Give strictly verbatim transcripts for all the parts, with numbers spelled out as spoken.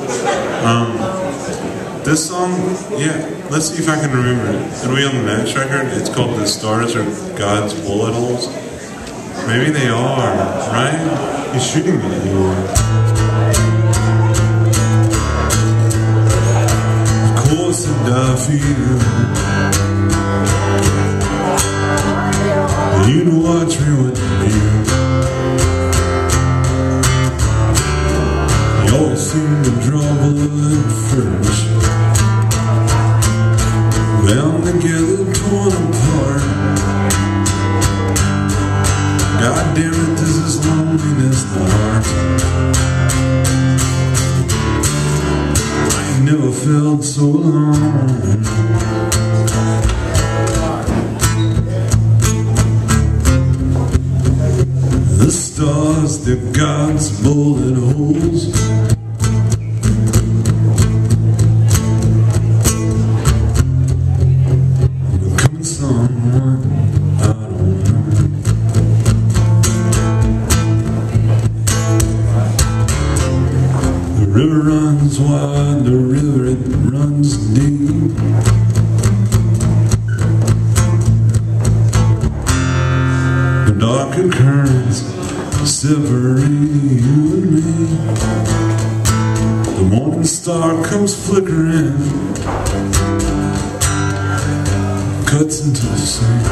Um, this song, yeah, let's see if I can remember it. It'll be on the next record. It's called The Stars Are God's Bullet Holes. Maybe they are, right? He's shooting me anymore. Of course I die for you. You'd watch me with you. You always seem to draw blood first. Bound together, torn apart. God damn it, this is loneliness, the heart. I ain't never felt so alone. The stars, they're God's bullet holes. They're coming someone I don't know. The river runs wide, the river it runs deep. The darker currents separate you and me. The morning star comes flickering, cuts into the sea.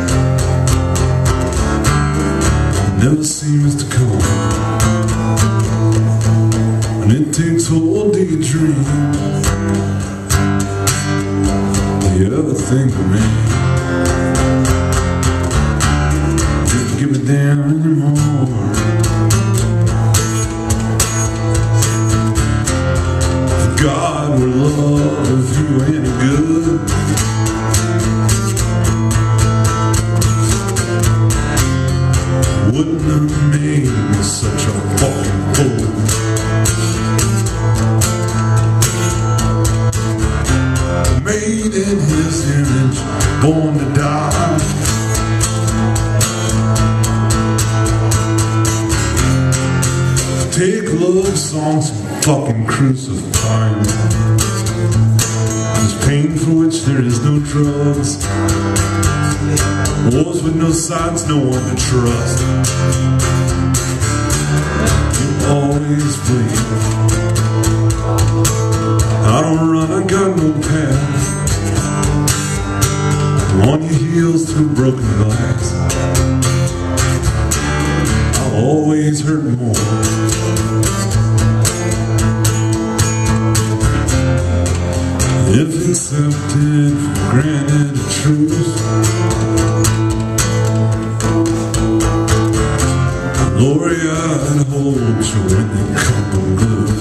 It never seems to come, and it takes hold of your dream. Do you ever think of me? Didn't give a damn anymore. God would love if you ain't good. Wouldn't have made me such a fucking fool. Made in his image, born to die. Take love songs and fucking crucify them. There's pain for which there is no drugs. Wars with no sides, no one to trust. You always bleed. I don't run, I got no path. I'm on your heels through broken glass. I'll always hurt more. If accepted, granted a truth. Glory, I'd hold you when you come unglued.